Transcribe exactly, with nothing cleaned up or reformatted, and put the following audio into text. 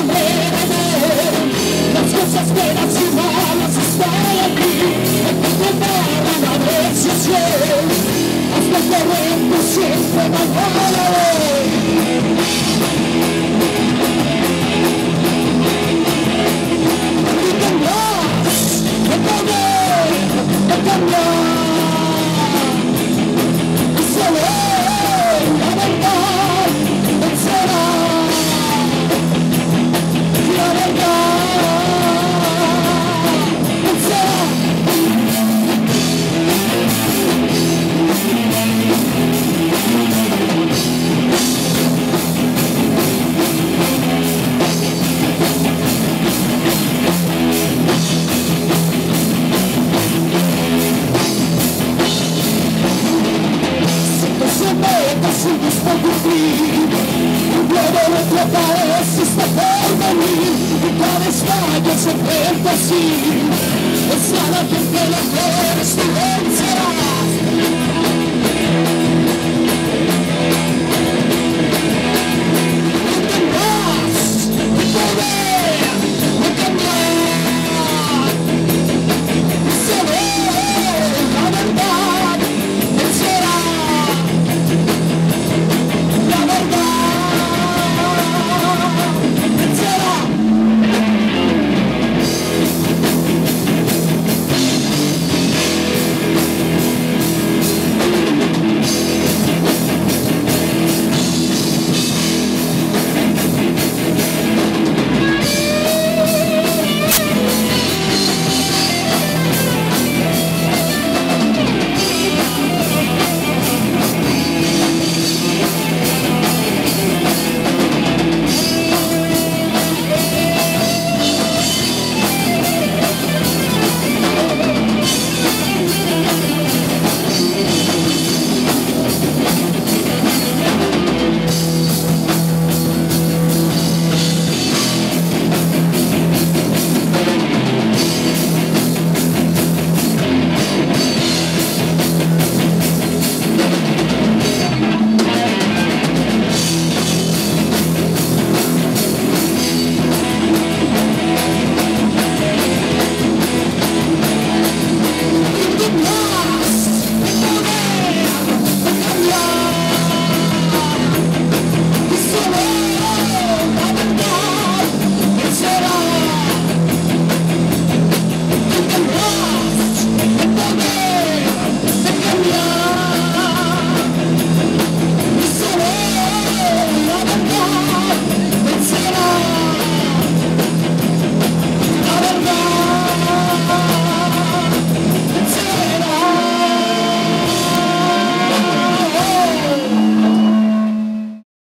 manera de las cosas buenas y malas están aquí. Hay que tomar una decisión, haz lo correcto siempre, mañana hoy. Y tendrás que cambiar, que cambiar. Y solo la verdad vencerá. La verdad vencerá. Sigues por cumplir, un globo de tu cabeza está por venir, y cada estallo se enfrenta así, es la gente la que eres, tú vencerás.